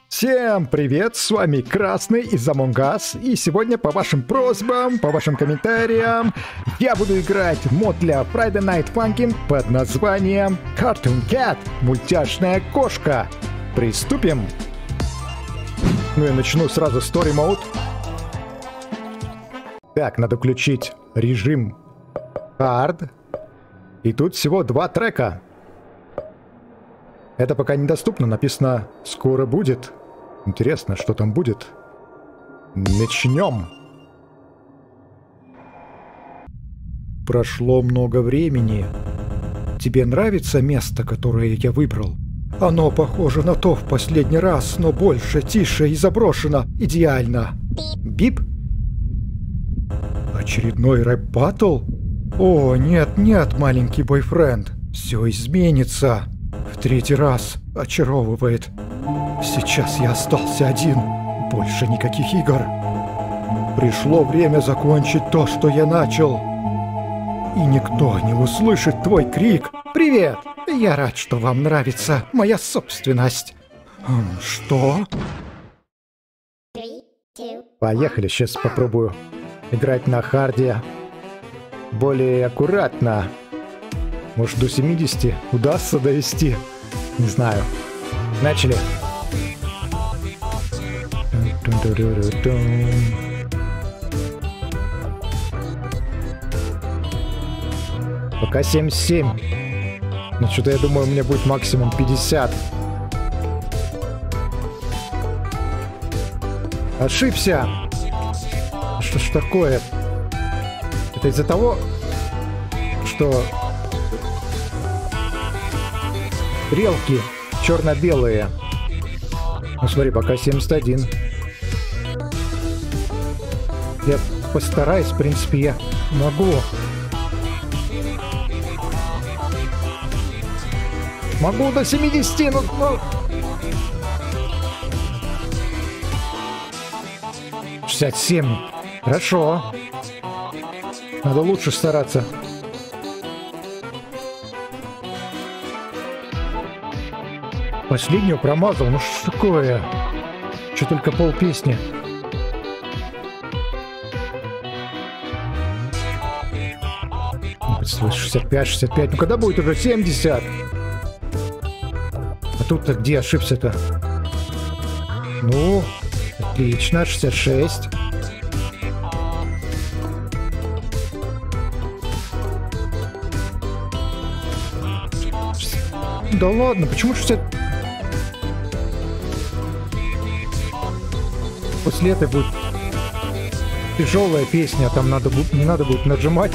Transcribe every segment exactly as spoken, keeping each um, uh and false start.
Всем привет, с вами Красный из Among Us, и сегодня по вашим просьбам, по вашим комментариям, я буду играть в мод для Friday Night Funkin' под названием Cartoon Cat, мультяшная кошка. Приступим! Ну и начну сразу Story Mode. Так, надо включить режим Hard, и тут всего два трека. Это пока недоступно, написано «Скоро будет». Интересно, что там будет. Начнем. Прошло много времени. Тебе нравится место, которое я выбрал? Оно похоже на то в последний раз, но больше, тише и заброшено. Идеально. Бип? Очередной рэп-баттл? О, нет, нет, маленький бойфренд. Все изменится. В третий раз очаровывает. Сейчас я остался один. Больше никаких игр. Пришло время закончить то, что я начал. И никто не услышит твой крик. Привет! Я рад, что вам нравится моя собственность. Хм, что? Поехали, сейчас попробую играть на харде. Более аккуратно. Может, до семидесяти удастся довести? Не знаю. Начали. Пока семьдесят семь. Ну, что-то я думаю, у меня будет максимум пятьдесят. Ошибся! Что ж такое? Это из-за того, что стрелки черно-белые. Ну смотри, пока семьдесят один. Я постараюсь, в принципе, я могу. Могу до семидесяти, ну... ну... шестьдесят семь. Хорошо. Надо лучше стараться. Последнюю промазал, ну что такое? Что только пол песни. шестьдесят пять, шестьдесят пять. Ну когда будет уже семьдесят? А тут-то где ошибся-то? Ну, отлично, шестьдесят шесть. Да ладно, почему шестьдесят? После этой будет тяжелая песня, там надо будет, не надо будет нажимать.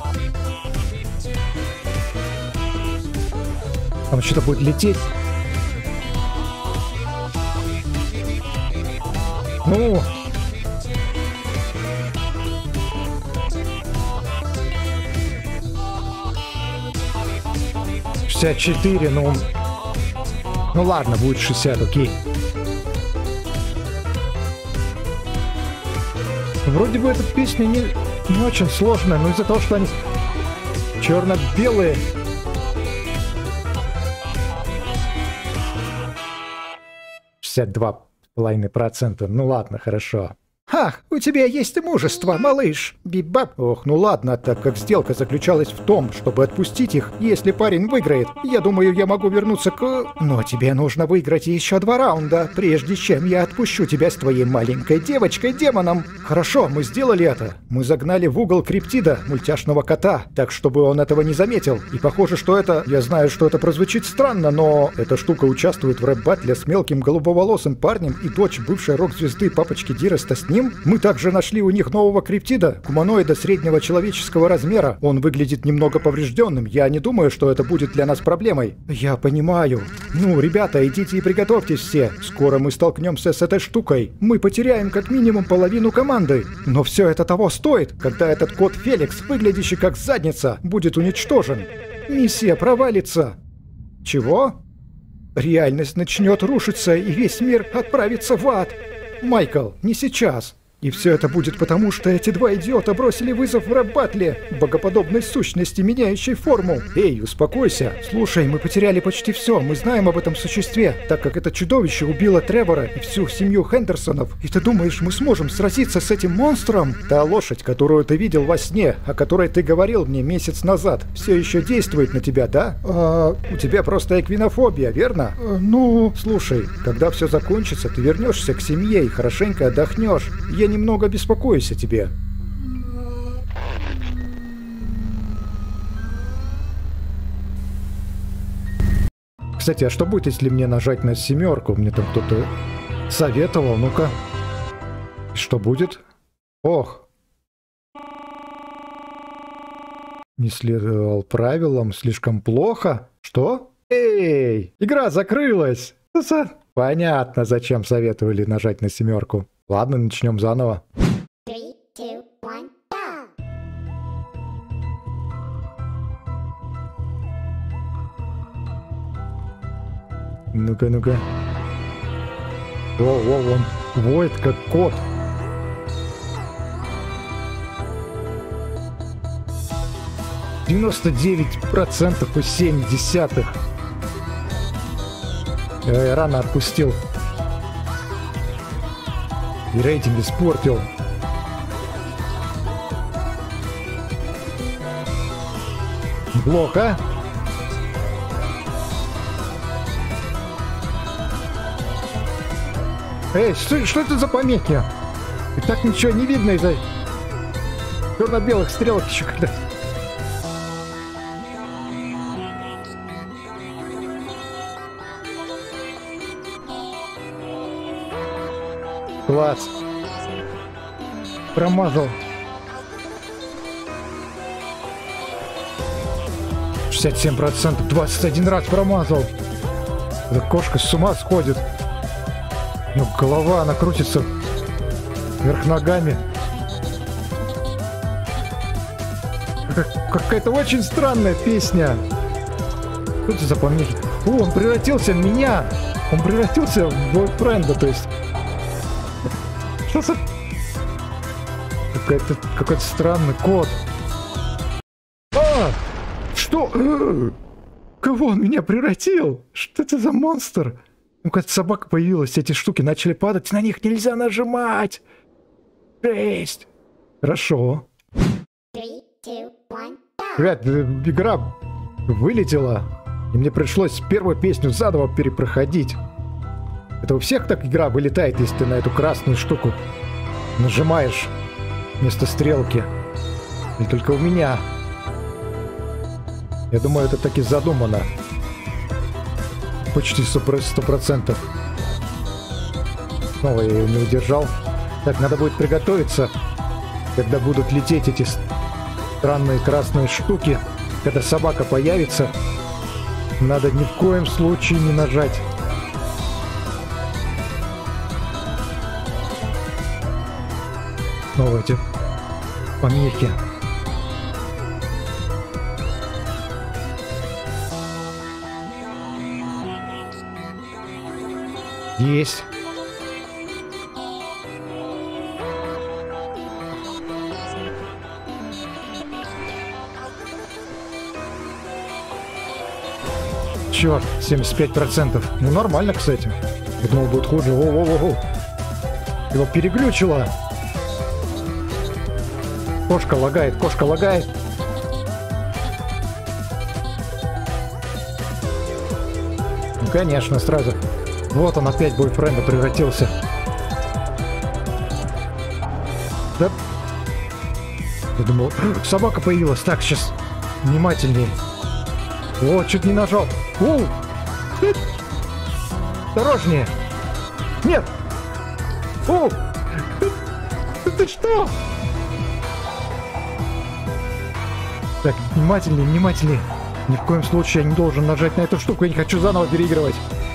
Там что-то будет лететь. Ну. шестьдесят четыре, ну... Ну ладно, будет шестьдесят, окей. Вроде бы эта песня не, не очень сложная, но из-за того, что они черно-белые. шестьдесят два с половиной процента. Ну ладно, хорошо. Ах, у тебя есть мужество, малыш. Бибап. Ох, ну ладно, так как сделка заключалась в том, чтобы отпустить их, если парень выиграет. Я думаю, я могу вернуться к... Но тебе нужно выиграть еще два раунда, прежде чем я отпущу тебя с твоей маленькой девочкой-демоном. Хорошо, мы сделали это. Мы загнали в угол Криптида, мультяшного кота, так, чтобы он этого не заметил. И похоже, что это... Я знаю, что это прозвучит странно, но... Эта штука участвует в рэп-баттле с мелким голубоволосым парнем, и дочь бывшей рок-звезды папочки Диреста с ним. Мы также нашли у них нового криптида, гуманоида среднего человеческого размера. Он выглядит немного поврежденным. Я не думаю, что это будет для нас проблемой. Я понимаю. Ну, ребята, идите и приготовьтесь все. Скоро мы столкнемся с этой штукой. Мы потеряем как минимум половину команды. Но все это того стоит, когда этот кот Феликс, выглядящий как задница, будет уничтожен. Миссия провалится. Чего? Реальность начнет рушиться, и весь мир отправится в ад. Майкл, не сейчас. И все это будет потому, что эти два идиота бросили вызов в рэп-баттле, богоподобной сущности, меняющей форму. Эй, успокойся. Слушай, мы потеряли почти все, мы знаем об этом существе, так как это чудовище убило Тревора и всю семью Хендерсонов. И ты думаешь, мы сможем сразиться с этим монстром? Та лошадь, которую ты видел во сне, о которой ты говорил мне месяц назад, все еще действует на тебя, да? А, у тебя просто эквинофобия, верно? А, ну, слушай, когда все закончится, ты вернешься к семье и хорошенько отдохнешь. Я немного беспокоюсь о тебе. Кстати, а что будет, если мне нажать на семерку? Мне там кто-то советовал, ну-ка. Что будет? Ох. Не следовал правилам, слишком плохо. Что? Эй, игра закрылась. Понятно, зачем советовали нажать на семерку. Ладно, начнем заново. Three, two, one, go! Ну-ка, ну-ка. Во-во, он воет как кот. девяносто девять процентов и семь десятых. Я рано отпустил. И рейтинг испортил. Блок, а? Эй, что, что это за помехи? И так ничего не видно из-за черно-белых стрелок еще когда. Класс. Промазал. шестьдесят семь процентов. двадцать один раз промазал. Эта кошка с ума сходит. Ну, голова, она крутится вверх ногами. Какая-то очень странная песня. Что это за помехи? О, он превратился в меня. Он превратился в бойфренда, то есть. Что за... Какой-то какой-то странный кот. А! Что? Кого он меня превратил? Что это за монстр? Ну, какая-то собака появилась, эти штуки начали падать, на них нельзя нажимать. Жесть. Хорошо. Three, two, one, go! Ребят, игра вылетела, и мне пришлось первую песню заново перепроходить. Это у всех так игра вылетает, если ты на эту красную штуку нажимаешь вместо стрелки? Или только у меня? Я думаю, это таки задумано. Почти сто процентов. Снова я ее не удержал. Так, надо будет приготовиться, когда будут лететь эти странные красные штуки. Когда собака появится, надо ни в коем случае не нажать. Снова эти помехи. Есть. Черт, семьдесят пять процентов. Ну нормально, кстати. Я думал, будет хуже. О-о-о-о. Его переглючило. Кошка лагает, кошка лагает. Ну, конечно, сразу. Вот он опять бойфренда превратился. Да. Я думал, собака появилась. Так, сейчас внимательнее. О, чуть не нажал. О! Осторожнее. Нет. О! Ты, ты что? Так, внимательнее, внимательнее. Ни в коем случае я не должен нажать на эту штуку. Я не хочу заново переигрывать.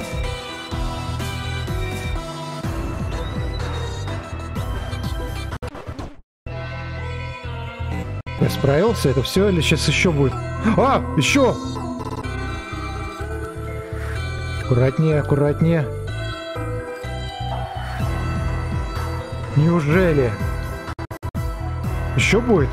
Я справился? Это все или сейчас еще будет? А, еще! Аккуратнее, аккуратнее. Неужели? Еще будет?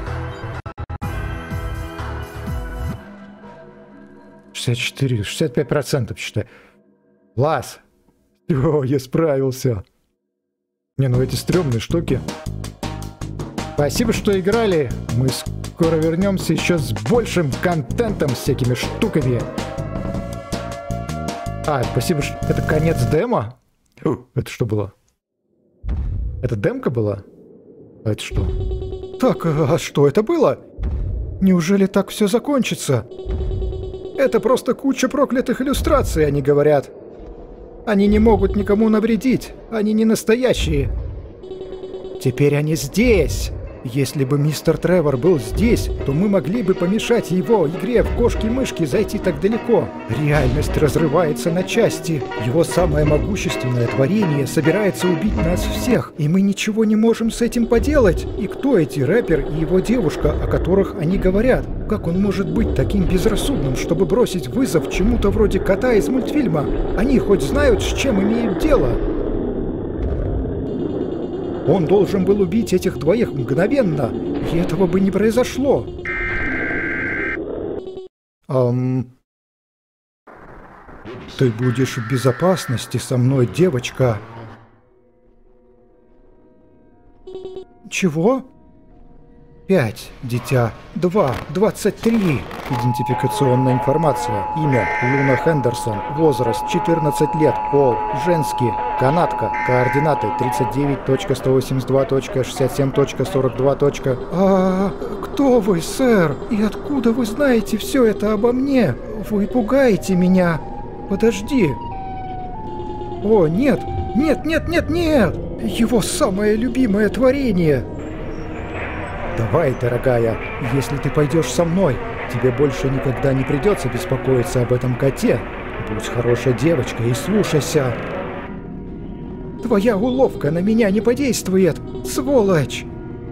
шестьдесят четыре, шестьдесят пять процентов, считай. Класс! О, я справился. Не, ну эти стрёмные штуки. Спасибо, что играли. Мы скоро вернемся еще с большим контентом, с всякими штуками. А, спасибо, что... Это конец демо? Это что было? Это демка была? А это что? Так, а что это было? Неужели так все закончится? Это просто куча проклятых иллюстраций, они говорят. Они не могут никому навредить. Они не настоящие. Теперь они здесь. Если бы мистер Тревор был здесь, то мы могли бы помешать его игре в кошки-мышки зайти так далеко. Реальность разрывается на части. Его самое могущественное творение собирается убить нас всех, и мы ничего не можем с этим поделать. И кто эти рэпер и его девушка, о которых они говорят? Как он может быть таким безрассудным, чтобы бросить вызов чему-то вроде кота из мультфильма? Они хоть знают, с чем имеют дело? Он должен был убить этих двоих мгновенно, и этого бы не произошло. Эм... Ты будешь в безопасности со мной, девочка. Чего? Пять, дитя. Два, двадцать три. Идентификационная информация. Имя Луна Хендерсон. Возраст четырнадцать лет. Пол женский. Канадка. Координаты тридцать девять точка сто восемьдесят два точка шестьдесят семь точка сорок два. А кто вы, сэр? И откуда вы знаете все это обо мне? Вы пугаете меня. Подожди. О, нет. Нет, нет, нет, нет. Его самое любимое творение. Давай, дорогая, если ты пойдешь со мной, тебе больше никогда не придется беспокоиться об этом коте. Будь хорошей девочкой и слушайся. Твоя уловка на меня не подействует, сволочь!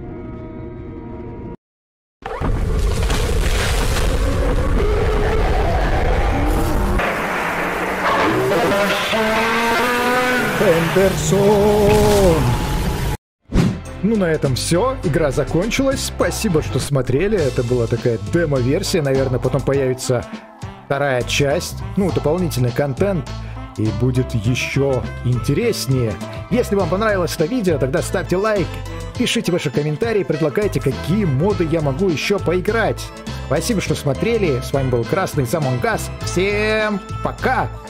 Хендерсон! Ну, на этом все. Игра закончилась. Спасибо, что смотрели. Это была такая демо-версия. Наверное, потом появится вторая часть. Ну, дополнительный контент. И будет еще интереснее. Если вам понравилось это видео, тогда ставьте лайк. Пишите ваши комментарии, предлагайте, какие моды я могу еще поиграть. Спасибо, что смотрели. С вами был Красный Among Us. Всем пока!